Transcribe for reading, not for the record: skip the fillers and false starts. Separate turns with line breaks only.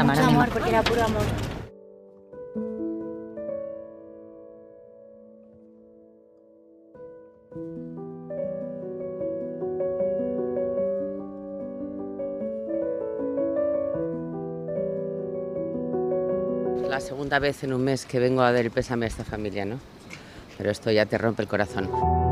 mucho
Tamara,
amor, porque era puro amor.
La segunda vez en un mes que vengo a dar el pésame a esta familia, ¿no? Pero esto ya te rompe el corazón.